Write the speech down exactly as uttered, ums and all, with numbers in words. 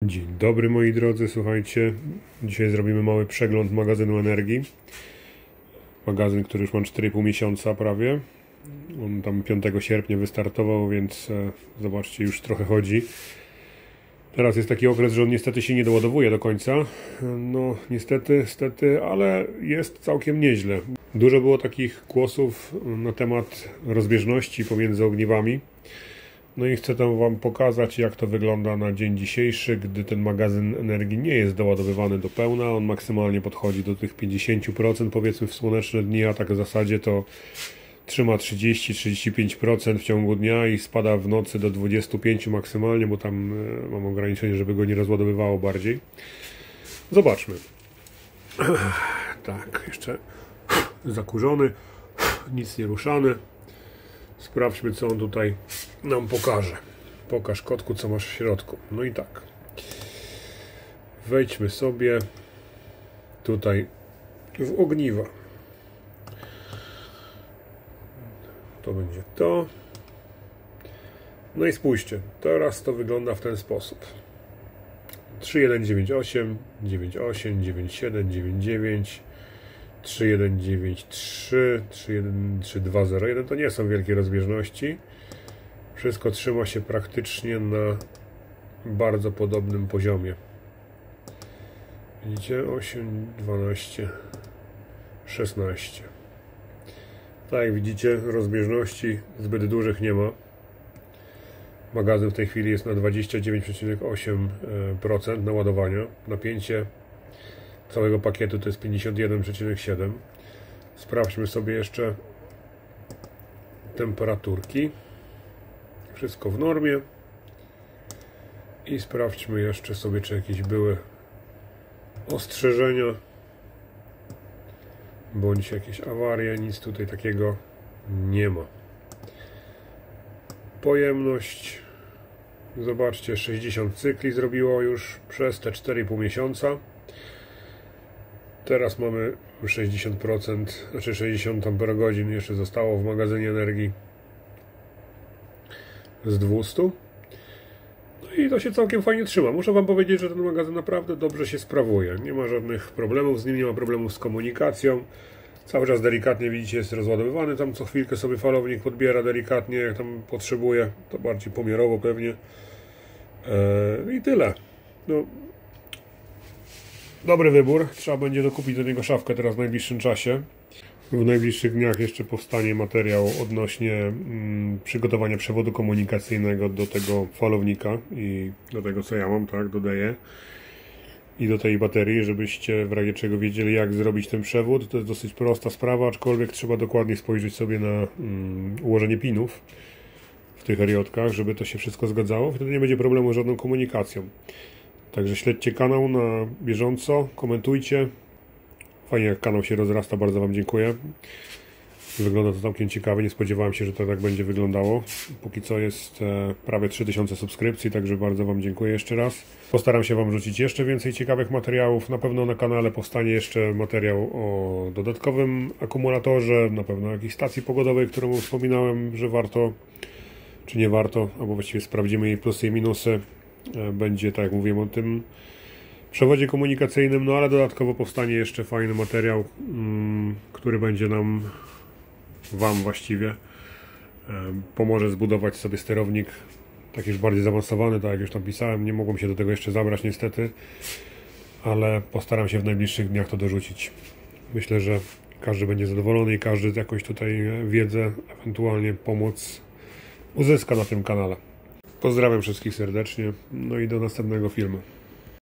Dzień dobry moi drodzy, słuchajcie, dzisiaj zrobimy mały przegląd magazynu energii. Magazyn, który już mam cztery i pół miesiąca prawie. On tam piątego sierpnia wystartował, więc e, zobaczcie, już trochę chodzi. Teraz jest taki okres, że on niestety się nie doładowuje do końca. No niestety, niestety, ale jest całkiem nieźle. Dużo było takich głosów na temat rozbieżności pomiędzy ogniwami. No i chcę tam Wam pokazać, jak to wygląda na dzień dzisiejszy, gdy ten magazyn energii nie jest doładowywany do pełna. On maksymalnie podchodzi do tych pięćdziesięciu procent powiedzmy w słoneczne dni, a tak w zasadzie to trzyma trzydzieści do trzydziestu pięciu procent w ciągu dnia i spada w nocy do dwudziestu pięciu procent maksymalnie, bo tam mam ograniczenie, żeby go nie rozładowywało bardziej. Zobaczmy. Tak, jeszcze zakurzony, nic nie ruszany. Sprawdźmy, co on tutaj nam pokaże. Pokaż, kotku, co masz w środku. No i tak. Wejdźmy sobie tutaj w ogniwa. To będzie to. No i spójrzcie. Teraz to wygląda w ten sposób. trzy jeden dziewięć osiem, dziewięć osiem, dziewięć siedem, dziewięć dziewięć, trzy jeden dziewięć trzy, trzy jeden trzy dwa zero jeden. To nie są wielkie rozbieżności. Wszystko trzyma się praktycznie na bardzo podobnym poziomie. Widzicie? osiem, dwanaście, szesnaście. Tak jak widzicie, rozbieżności zbyt dużych nie ma. Magazyn w tej chwili jest na dwadzieścia dziewięć przecinek osiem procent naładowania. Napięcie całego pakietu to jest pięćdziesiąt jeden przecinek siedem. Sprawdźmy sobie jeszcze temperaturki. Wszystko w normie. I sprawdźmy jeszcze sobie, czy jakieś były ostrzeżenia bądź jakieś awarie. Nic tutaj takiego nie ma. Pojemność, zobaczcie, sześćdziesiąt cykli zrobiło już przez te cztery i pół miesiąca. Teraz mamy sześćdziesiąt procent, znaczy sześćdziesiąt amperogodzin jeszcze zostało w magazynie energii z dwustu. No i to się całkiem fajnie trzyma. Muszę Wam powiedzieć, że ten magazyn naprawdę dobrze się sprawuje. Nie ma żadnych problemów z nim, nie ma problemów z komunikacją. Cały czas delikatnie, widzicie, jest rozładowywany. Tam co chwilkę sobie falownik podbiera delikatnie, jak tam potrzebuje. To bardziej pomiarowo pewnie. Eee, I tyle. No, dobry wybór. Trzeba będzie dokupić do niego szafkę teraz w najbliższym czasie. W najbliższych dniach jeszcze powstanie materiał odnośnie mm, przygotowania przewodu komunikacyjnego do tego falownika i do tego, co ja mam, tak, dodaję. I do tej baterii, żebyście w razie czego wiedzieli, jak zrobić ten przewód. To jest dosyć prosta sprawa, aczkolwiek trzeba dokładnie spojrzeć sobie na mm, ułożenie pinów w tych eriotkach, żeby to się wszystko zgadzało. Wtedy nie będzie problemu z żadną komunikacją. Także śledźcie kanał na bieżąco, komentujcie. Fajnie, jak kanał się rozrasta, bardzo Wam dziękuję. Wygląda to całkiem ciekawie, nie spodziewałem się, że to tak będzie wyglądało. Póki co jest e, prawie trzy tysiące subskrypcji, także bardzo Wam dziękuję jeszcze raz. Postaram się Wam rzucić jeszcze więcej ciekawych materiałów. Na pewno na kanale powstanie jeszcze materiał o dodatkowym akumulatorze, na pewno jakiejś stacji pogodowej, którą wspominałem, że warto, czy nie warto, albo właściwie sprawdzimy jej plusy i minusy. E, będzie, tak jak mówiłem, o tym przewodzie komunikacyjnym, no ale dodatkowo powstanie jeszcze fajny materiał, mm, który będzie nam, Wam właściwie, pomoże zbudować sobie sterownik taki już bardziej zaawansowany, tak jak już tam pisałem. Nie mogłem się do tego jeszcze zabrać niestety, ale postaram się w najbliższych dniach to dorzucić. Myślę, że każdy będzie zadowolony i każdy jakąś tutaj wiedzę, ewentualnie pomoc uzyska na tym kanale. Pozdrawiam wszystkich serdecznie, no i do następnego filmu.